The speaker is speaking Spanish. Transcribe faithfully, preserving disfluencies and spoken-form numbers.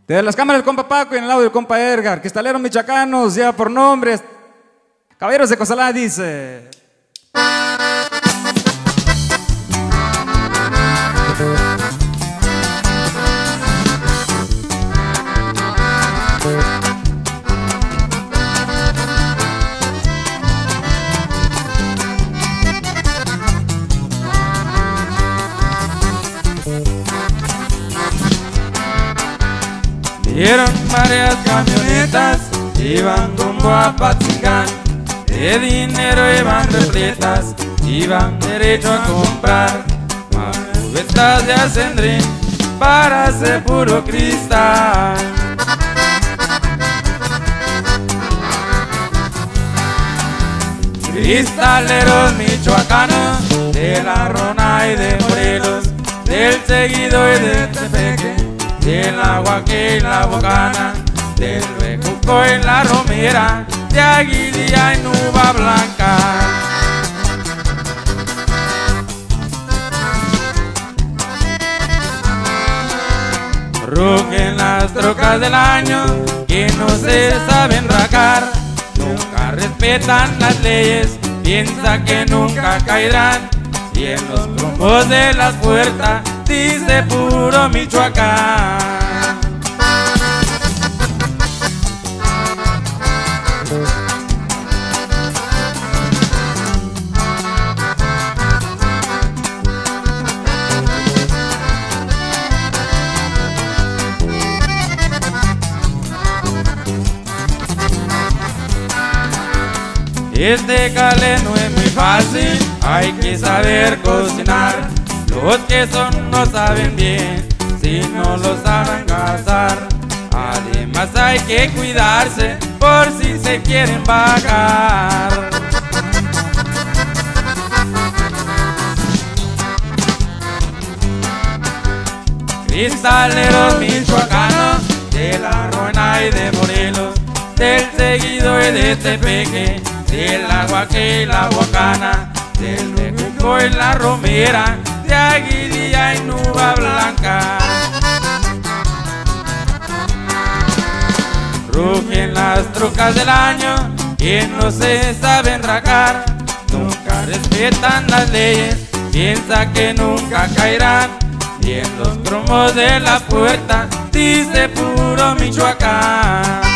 De las cámaras del compa Paco y en el audio del compa Edgar, cristaleros michoacanos, ya por nombres. Caballeros de Cozalá dice. Vieron varias camionetas, iban rumbo a Patzingán. De dinero iban repletas, iban derecho a comprar más cubetas de acendrín para hacer puro cristal. Cristaleros michoacanos, de La Rona y de Morelos, del Seguido y del Tepeque, del Aguaque y la Bocana, del Bejuco y la Romera, de Aguililla y Nuba Blanca. Rugen las trocas del año que no se saben racar, nunca respetan las leyes, piensa que nunca caerán, y en los trompos de las puertas dice puro Michoacán. Este cale no es muy fácil, hay que saber cocinar. Los que son no saben bien, si no los saben cazar. Además hay que cuidarse por si se quieren bajar. Cristaleros michoacanos, de La Rona y de Morelos, del Seguido y de Tepeque, del Aguaque y la Bocana, del Bejuco y la Romera, de Aguililla y Nuba Blanca. Rugen las trocas del año que no se saben racar, nunca respetan las leyes, piensa que nunca caerán, y en los cromos de la puerta dice puro Michoacán.